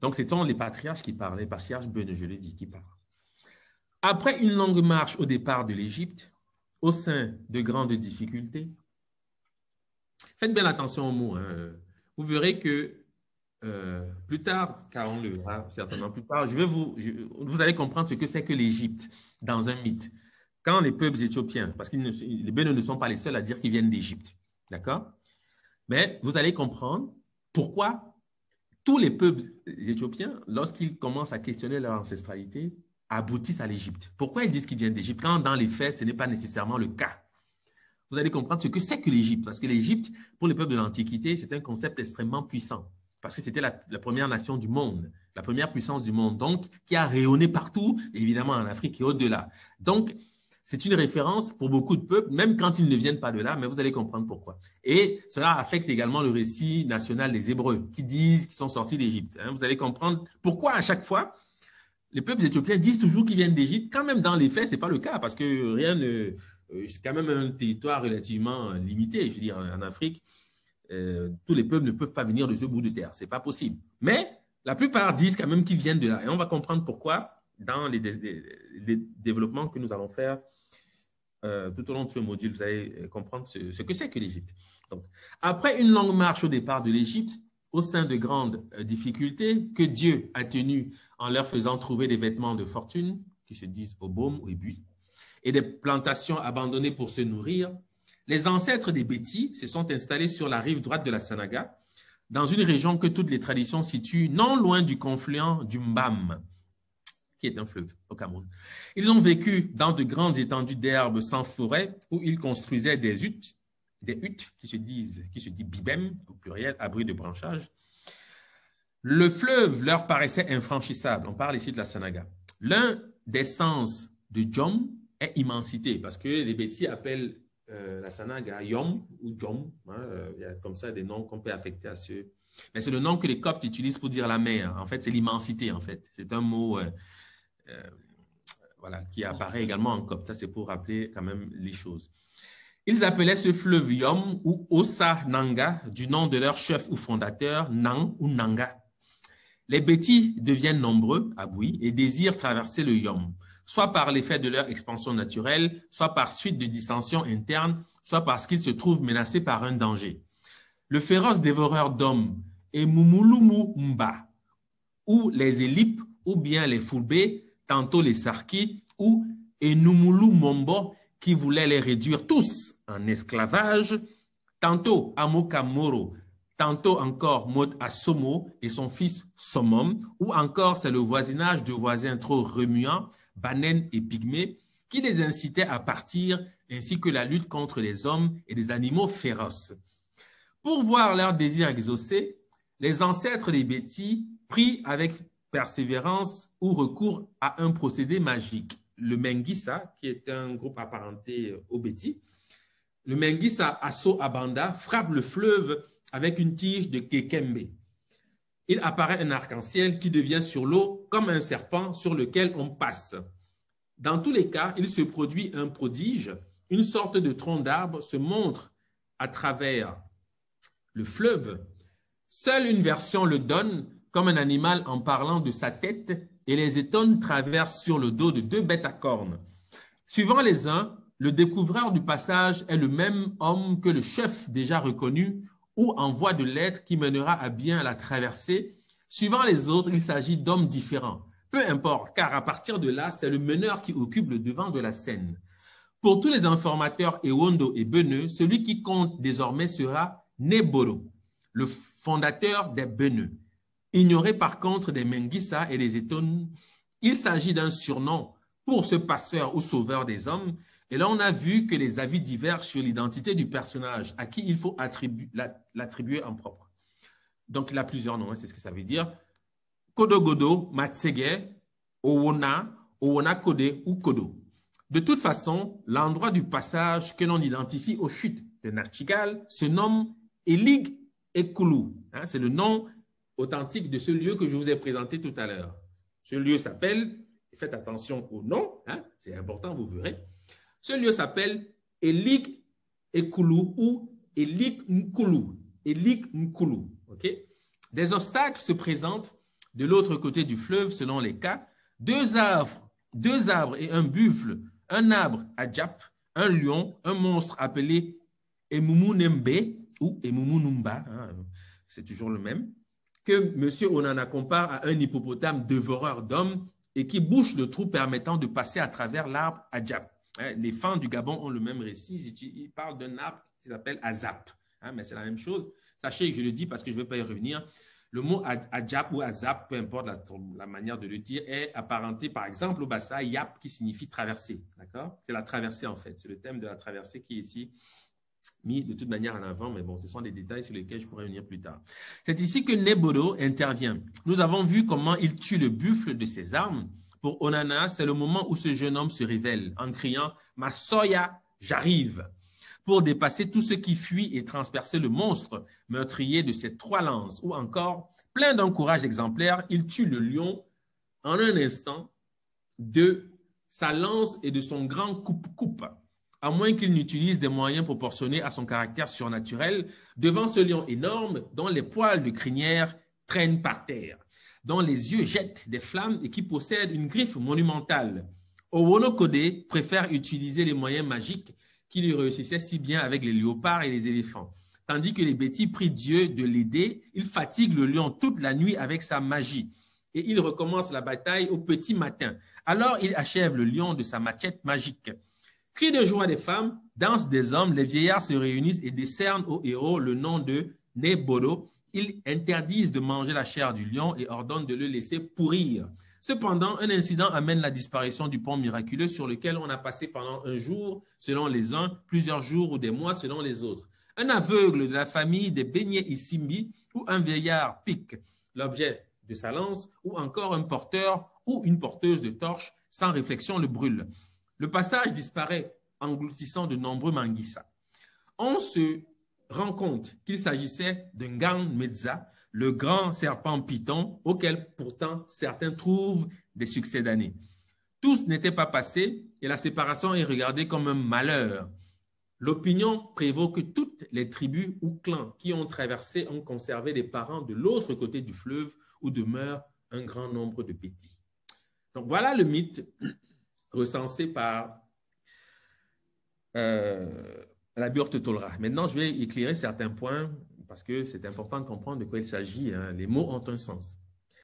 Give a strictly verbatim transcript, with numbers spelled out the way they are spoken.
Donc, ce sont les patriarches qui parlent, les patriarches Bene, je l'ai dit, qui parlent. Après une longue marche au départ de l'Égypte, au sein de grandes difficultés, faites bien attention aux mots. Hein. Vous verrez que euh, plus tard, car on le verra certainement plus tard, je vais vous, je, vous allez comprendre ce que c'est que l'Égypte dans un mythe. Quand les peuples éthiopiens, parce que les Bénins ne sont pas les seuls à dire qu'ils viennent d'Égypte, d'accord? Mais vous allez comprendre pourquoi tous les peuples éthiopiens, lorsqu'ils commencent à questionner leur ancestralité, aboutissent à l'Égypte. Pourquoi ils disent qu'ils viennent d'Égypte quand dans les faits, ce n'est pas nécessairement le cas? Vous allez comprendre ce que c'est que l'Égypte, parce que l'Égypte, pour les peuples de l'Antiquité, c'est un concept extrêmement puissant, parce que c'était la, la première nation du monde, la première puissance du monde, donc qui a rayonné partout, évidemment en Afrique et au-delà. Donc, c'est une référence pour beaucoup de peuples, même quand ils ne viennent pas de là, mais vous allez comprendre pourquoi. Et cela affecte également le récit national des Hébreux, qui disent qu'ils sont sortis d'Égypte. Hein. Vous allez comprendre pourquoi à chaque fois, les peuples éthiopiens disent toujours qu'ils viennent d'Égypte, quand même dans les faits, ce n'est pas le cas, parce que rien ne... C'est quand même un territoire relativement limité, je veux dire, en Afrique. Euh, tous les peuples ne peuvent pas venir de ce bout de terre, ce n'est pas possible. Mais la plupart disent quand même qu'ils viennent de là. Et on va comprendre pourquoi dans les, les, les développements que nous allons faire euh, tout au long de ce module. Vous allez comprendre ce, ce que c'est que l'Égypte. Donc, après une longue marche au départ de l'Égypte, au sein de grandes difficultés que Dieu a tenues en leur faisant trouver des vêtements de fortune, qui se disent au baume ou ébus, et des plantations abandonnées pour se nourrir, les ancêtres des Bétis se sont installés sur la rive droite de la Sanaga, dans une région que toutes les traditions situent non loin du confluent du Mbam, qui est un fleuve au Cameroun. Ils ont vécu dans de grandes étendues d'herbes sans forêt, où ils construisaient des huttes, des huttes qui se disent, qui se dit bibem, au pluriel, abri de branchages. Le fleuve leur paraissait infranchissable. On parle ici de la Sanaga. L'un des sens de Djom est immensité, parce que les Bétis appellent euh, la Sanaga Yom ou Djom. Hein, euh, il y a comme ça des noms qu'on peut affecter à ceux. Mais c'est le nom que les Coptes utilisent pour dire la mer. En fait, c'est l'immensité, en fait. C'est un mot euh, euh, voilà, qui apparaît également en Copte. Ça, c'est pour rappeler quand même les choses. Ils appelaient ce fleuve Yom ou Osa Nanga, du nom de leur chef ou fondateur, Nang ou Nanga. Les Bétis deviennent nombreux à Bouy et désirent traverser le Yom, soit par l'effet de leur expansion naturelle, soit par suite de dissensions internes, soit parce qu'ils se trouvent menacés par un danger. Le féroce dévoreur d'hommes, Emumulumu Mba, ou les Élipes, ou bien les Foulbés, tantôt les Sarkis, ou Enumulu Mombo, qui voulaient les réduire tous en esclavage, tantôt Amokamoro, tantôt encore Maud Assomo et son fils Somom, ou encore c'est le voisinage de voisins trop remuants, Banen et Pygmées, qui les incitaient à partir, ainsi que la lutte contre les hommes et les animaux féroces. Pour voir leur désir exaucé, les ancêtres des Bétis prient avec persévérance ou recours à un procédé magique. Le Mengissa, qui est un groupe apparenté aux Bétis, le Mengissa Asso Abanda frappe le fleuve avec une tige de Kekembe. Il apparaît un arc-en-ciel qui devient sur l'eau comme un serpent sur lequel on passe. Dans tous les cas, il se produit un prodige, une sorte de tronc d'arbre se montre à travers le fleuve. Seule une version le donne comme un animal en parlant de sa tête et les étones traversent sur le dos de deux bêtes à cornes. Suivant les uns, le découvreur du passage est le même homme que le chef déjà reconnu ou en voie de l'être qui mènera à bien la traversée. Suivant les autres, il s'agit d'hommes différents. Peu importe, car à partir de là, c'est le meneur qui occupe le devant de la scène. Pour tous les informateurs Ewondo et Beneux, celui qui compte désormais sera Neboro, le fondateur des Beneux. Ignoré par contre des Mengissa et des Étones, il s'agit d'un surnom pour ce passeur ou sauveur des hommes. Et là, on a vu que les avis divergent sur l'identité du personnage à qui il faut l'attribuer en propre. Donc, il a plusieurs noms, hein, c'est ce que ça veut dire. Kodogodo, Matsege, Owona, Owona Kode ou Kodo. De toute façon, l'endroit du passage que l'on identifie aux chutes de Narchigal se nomme Elig Ekulu. Hein, c'est le nom authentique de ce lieu que je vous ai présenté tout à l'heure. Ce lieu s'appelle, faites attention au nom, hein, c'est important, vous verrez. Ce lieu s'appelle Elig Ekulu ou Elig Nkulu. Elig Nkulu. Okay? Des obstacles se présentent De l'autre côté du fleuve, selon les cas, deux arbres, deux arbres et un buffle, un arbre adjap, un lion, un monstre appelé Emumunembe ou Emumunumba, hein, c'est toujours le même, que M. Onana compare à un hippopotame dévoreur d'hommes et qui bouche le trou permettant de passer à travers l'arbre adjap. Les fans du Gabon ont le même récit, ils parlent d'un arbre qui s'appelle Azap, hein, mais c'est la même chose. Sachez que je le dis parce que je ne vais pas y revenir. Le mot adjap ou azap, peu importe la, la manière de le dire, est apparenté par exemple au bassa yap qui signifie traverser. D'accord? C'est la traversée en fait. C'est le thème de la traversée qui est ici mis de toute manière en avant, mais bon, ce sont des détails sur lesquels je pourrais venir plus tard. C'est ici que Neboro intervient. Nous avons vu comment il tue le buffle de ses armes. Pour Onana, c'est le moment où ce jeune homme se révèle en criant « Masoya, j'arrive !» pour dépasser tout ce qui fuit et transpercer le monstre meurtrier de ses trois lances. Ou encore, plein d'un courage exemplaire, il tue le lion en un instant de sa lance et de son grand coupe-coupe, à moins qu'il n'utilise des moyens proportionnés à son caractère surnaturel, devant ce lion énorme dont les poils de crinière traînent par terre, dont les yeux jettent des flammes et qui possède une griffe monumentale. Owonokode préfère utiliser les moyens magiques qui lui réussissaient si bien avec les léopards et les éléphants. Tandis que les Bétis prient Dieu de l'aider, il fatigue le lion toute la nuit avec sa magie et il recommence la bataille au petit matin. Alors il achève le lion de sa machette magique. Cris de joie des femmes, danse des hommes, les vieillards se réunissent et décernent au héros le nom de Neboro. Ils interdisent de manger la chair du lion et ordonnent de le laisser pourrir. Cependant, un incident amène la disparition du pont miraculeux sur lequel on a passé pendant un jour selon les uns, plusieurs jours ou des mois selon les autres. Un aveugle de la famille des beignets Isimbi ou un vieillard pique l'objet de sa lance ou encore un porteur ou une porteuse de torche sans réflexion le brûle. Le passage disparaît, engloutissant de nombreux manguissas. On se rend compte qu'il s'agissait d'un Gang Medza, le grand serpent python, auquel pourtant certains trouvent des succès d'année. Tous n'étaient pas passés et la séparation est regardée comme un malheur. L'opinion prévaut que toutes les tribus ou clans qui ont traversé ont conservé des parents de l'autre côté du fleuve où demeure un grand nombre de petits. Donc voilà le mythe recensé par euh, la Burte Tolra. Maintenant, je vais éclairer certains points parce que c'est important de comprendre de quoi il s'agit. Hein. Les mots ont un sens.